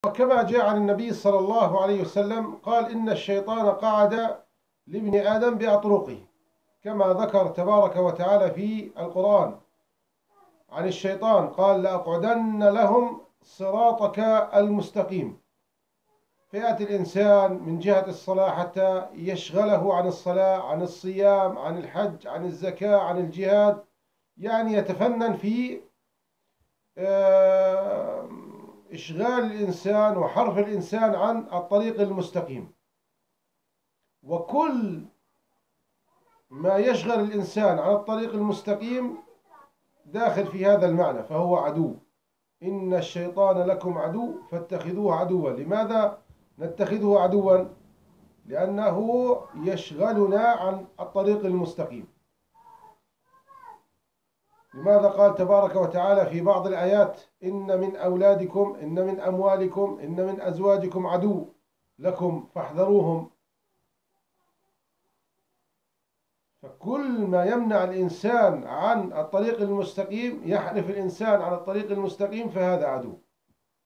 وكما جاء عن النبي صلى الله عليه وسلم قال إن الشيطان قعد لابن آدم بأطرقه، كما ذكر تبارك وتعالى في القرآن عن الشيطان قال لأقعدن لهم صراطك المستقيم. فيأتي الإنسان من جهة الصلاة حتى يشغله عن الصلاة، عن الصيام، عن الحج، عن الزكاة، عن الجهاد، يعني يتفنن في إشغال الإنسان وحرف الإنسان عن الطريق المستقيم. وكل ما يشغل الإنسان عن الطريق المستقيم داخل في هذا المعنى، فهو عدو. إن الشيطان لكم عدو فاتخذوه عدوا. لماذا نتخذه عدوا؟ لأنه يشغلنا عن الطريق المستقيم. لماذا قال تبارك وتعالى في بعض الآيات إن من أولادكم، إن من أموالكم، إن من أزواجكم عدو لكم فاحذروهم. فكل ما يمنع الإنسان عن الطريق المستقيم، يحرف الإنسان عن الطريق المستقيم، فهذا عدو.